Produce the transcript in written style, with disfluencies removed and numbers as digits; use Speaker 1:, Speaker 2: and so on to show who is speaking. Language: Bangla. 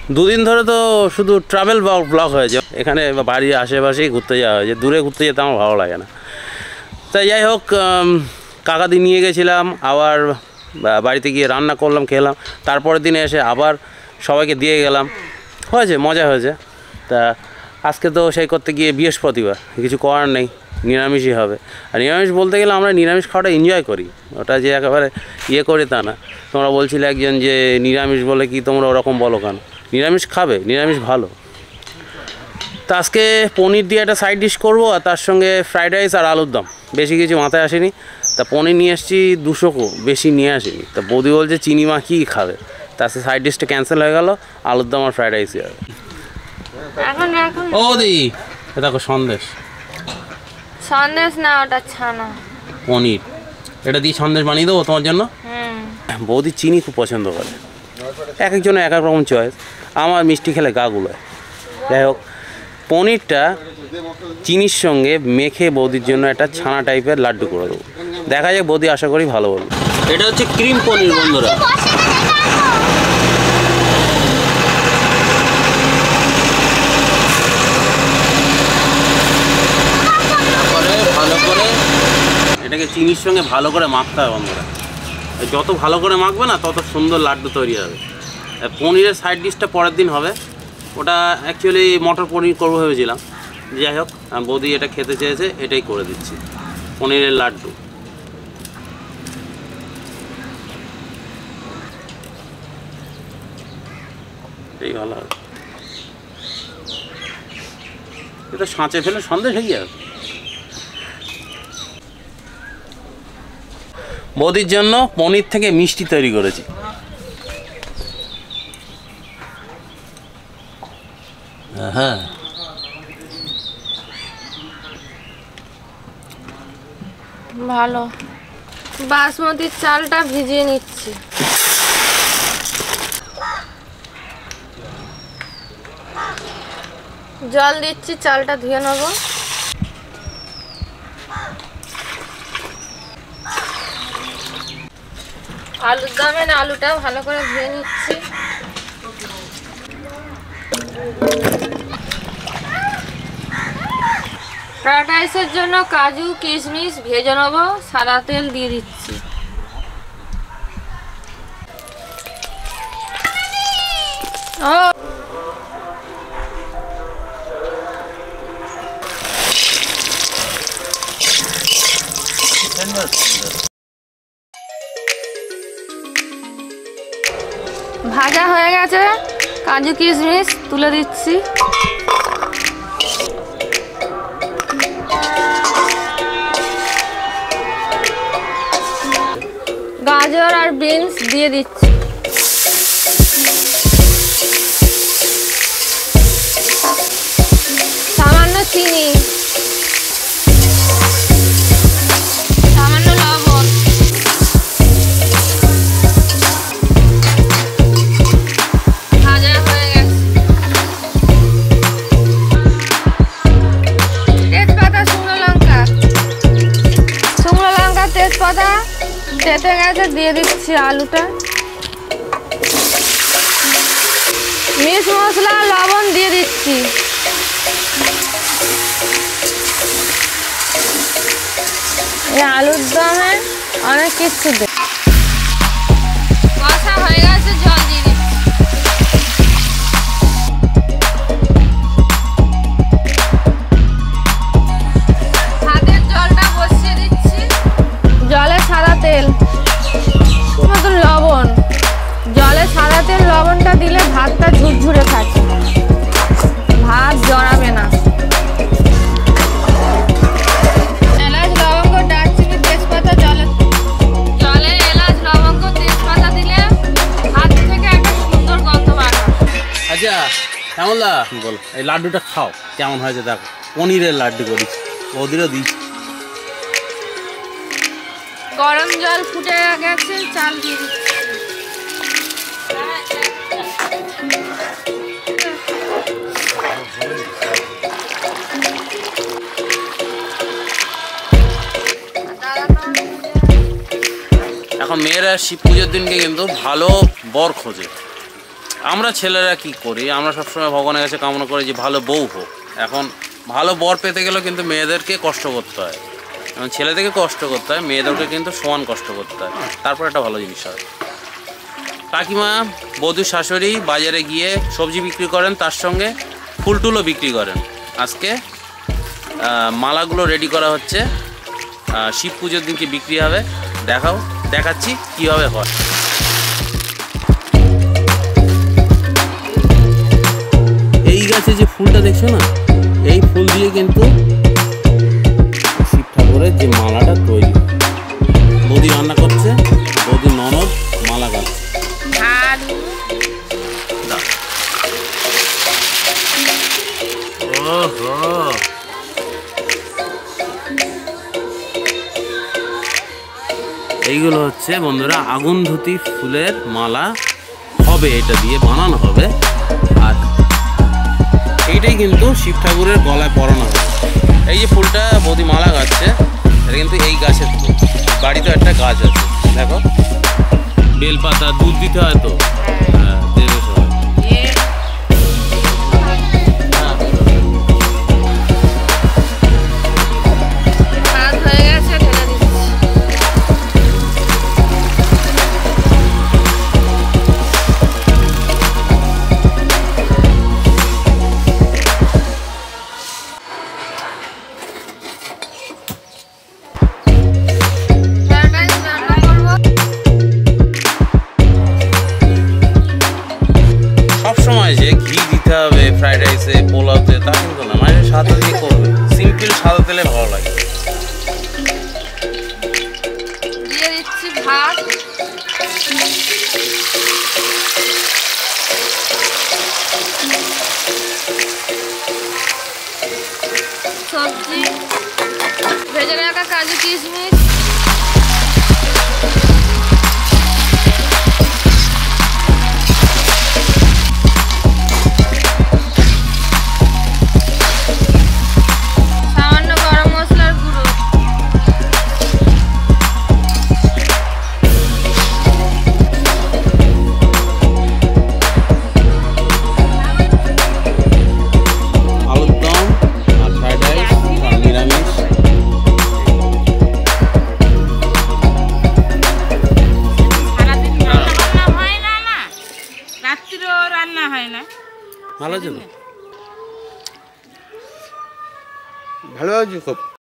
Speaker 1: দুদিন ধরে তো শুধু ট্রাভেল ব্লগ হয়েছে, এখানে বাড়ির আশেপাশেই ঘুরতে যাওয়া হয়েছে, দূরে ঘুরতে যেতে আমার ভালো লাগে না। তাই যাই হোক, কাকাদি নিয়ে গেছিলাম, আবার বাড়িতে গিয়ে রান্না করলাম, খেলাম, তারপরের দিনে এসে আবার সবাইকে দিয়ে গেলাম, হয়েছে, মজা হয়েছে। তা আজকে তো সেই করতে গিয়ে বৃহস্পতিবার, কিছু করার নেই, নিরামিষই হবে। আর নিরামিষ বলতে গেলে আমরা নিরামিষ খাওয়াটা এনজয় করি, ওটা যে একেবারে ইয়ে করে তা না। তোমরা বলছিলে একজন যে নিরামিষ বলে কি তোমরা ওরকম বলো কেন, নিরামিষ খাবে, নিরামিষ ভালো। তা আজকে পনির দিয়ে একটা সাইড ডিশ করবো, আর তার সঙ্গে ফ্রাইড রাইস আর আলুর দম, বেশি কিছু মাথায় আসেনি। তা পনির নিয়ে এসেছি 200 বেশি নিয়ে আসিনি। তা বৌদি বলছে চিনি মা কী খাবে, তা সে সাইড ডিশটা ক্যান্সেল হয়ে গেল, আলুর দম আর ফ্রাইড রাইসই হবে। ও দি দেখো সন্দেশ,
Speaker 2: সন্দেশ না, ওটা ছানা
Speaker 1: পনির, এটা দিয়ে সন্দেশ বানিয়ে দেবো তোমার জন্য। বৌদি চিনি খুব পছন্দ করে, এক একজনের এক এক রকম চয়েস, আমার মিষ্টি খেলে গা গুলোয়। যাই হোক, পনিরটা চিনির সঙ্গে মেখে বৌদির জন্য একটা ছানা টাইপের লাড্ডু করে দেবো, দেখা যাক বৌদি আশা করি ভালো বলবে। এটা হচ্ছে ক্রিম পনির বন্ধুরা। ভালো করে এটাকে চিনির সঙ্গে ভালো করে মাখতে হবে বন্ধুরা, যত ভালো করে মাখবে না তত সুন্দর লাড্ডু তৈরি হবে। পনিরের সাইড ডিশটা পরের দিন হবে, ওটা অ্যাকচুয়ালি মটর পনির করবো ভেবেছিলাম। যাই হোক, বৌদি এটা খেতে চেয়েছে, এটাই করে দিচ্ছি, পনিরের লাড্ডু। এটাই ভালো হবে, এটা সাঁচে ফেলে সন্দেশ হয়ে যাবে। বৌদির জন্য পনির থেকে মিষ্টি তৈরি করেছি। হ্যাঁ,
Speaker 2: ভালো। বাসমতির চালটা ভিজিয়ে নিচ্ছি। জল দিচ্ছি, চালটা ধুয়ে নেবো। আলুর দমে আলুটা ভালো করে ধুয়ে নিচ্ছি। ফ্রাইড রাইসের জন্য কাজু কিশমিশ ভেজে নেবো, সাদা তেল দিয়ে দিচ্ছি। ভাজা হয়ে গেছে, কাজু কিশমিশ তুলে দিচ্ছি। গাজর আর বিনস দিয়ে দিচ্ছি। সামান্য চিনি, সামান্য লবণ, ভাজা হয়ে গেছে। তেজপাতা, শুকনো লঙ্কা, তেজপাতা তেতে গেছে, দিয়ে দিচ্ছি আলুটা। মিক্স মশলা, লবণ দিয়ে দিচ্ছি। এই আলুর দমে অনেক কিছু কষা হয়ে গেছে, জল দিয়ে দিচ্ছি। ভাতের জলটা বসিয়ে দিচ্ছি। জলে সাদা তেল, মতন লবণ, জলে সাদা তেল লবণটা দিলে ভাতটা ঝুরঝুরে থাকে, ভাত জড়াবে না। এলাচ, লবঙ্গ, দারচিনি, তেজপাতা, জলে এলাচ, লবঙ্গ, তেজপাতা দিলে ভাত থেকে একটা সুন্দর গন্ধ বার হয়।
Speaker 1: আচ্ছা শ্যামলদা বল, এই লাড্ডুটা খাও কেমন হয়েছে দেখো, পনিরের লাড্ডু করেছি, ওদেরও দিচ্ছি।
Speaker 2: গরম জল ফুটে গেছে, চাল দিয়ে দিচ্ছি।
Speaker 1: এখন মেয়েরা শিব পুজোর দিনকে কিন্তু ভালো বর খোঁজে, আমরা ছেলেরা কি করি, আমরা সবসময় ভগবানের কাছে কামনা করি যে ভালো বউ হোক। এখন ভালো বর পেতে গেলেও কিন্তু মেয়েদেরকে কষ্ট করতে হয়, এবং ছেলেদেরকে কষ্ট করতে হয়, মেয়েদেরকে কিন্তু সমান কষ্ট করতে হয়, তারপর একটা ভালো জিনিস হয়। কাকিমা বধূ শাশুড়ি বাজারে গিয়ে সবজি বিক্রি করেন, তার সঙ্গে ফুল টুলও বিক্রি করেন। আজকে মালাগুলো রেডি করা হচ্ছে, শিব পুজোর দিনকে বিক্রি হবে। দেখাচ্ছি কীভাবে হয়। এই গাছে যে ফুলটা দেখছো না, এই ফুল দিয়ে কিন্তু শিব ঠাকুরের যে মালাটা তৈরি। বৌদি রান্না করছে, বৌদি ননদ মালা গাচ্ছে। এইগুলো হচ্ছে বন্ধুরা আগুন ধুতি ফুলের মালা হবে, এটা দিয়ে বানানো হবে। আর এইটাই কিন্তু শিব ঠাকুরের গলায় পরানো হবে। এই যে ফুলটা বৌদি মালা গাচ্ছে, এটা কিন্তু এই গাছের ফুল। বাড়িতে একটা গাছ আছে, দেখো বেলপাতা, দুধ দিতে হয় তো, দেবে সবাই। সবসময় যে ঘি দিতে হবে ফ্রাইড রাইসে, পোলাওতে, তা কিন্তু না। মানে সাদা দিয়ে করবে, সিম্পল সাদা তেলে ভালো লাগে।
Speaker 2: দিয়ে দিচ্ছি ভাত, সবজি, ভেজে রাখা কাজু কিশমিশ, সামান্য গরম মশলার গুঁড়ো,
Speaker 1: আলুর দম আর ফ্রাইড রাইস আর নিরামিষ।
Speaker 3: সারাদিন রান্না হয় না, রাত্রিও রান্না হয় না।
Speaker 1: ভালো আছে তো?
Speaker 4: ভালো আছে খুব।